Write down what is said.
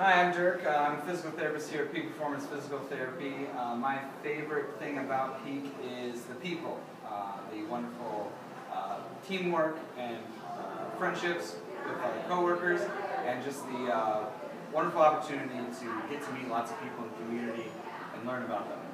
Hi, I'm Dirk. I'm a physical therapist here at Peak Performance Physical Therapy. My favorite thing about Peak is the people, the wonderful teamwork and friendships with coworkers, and just the wonderful opportunity to get to meet lots of people in the community and learn about them.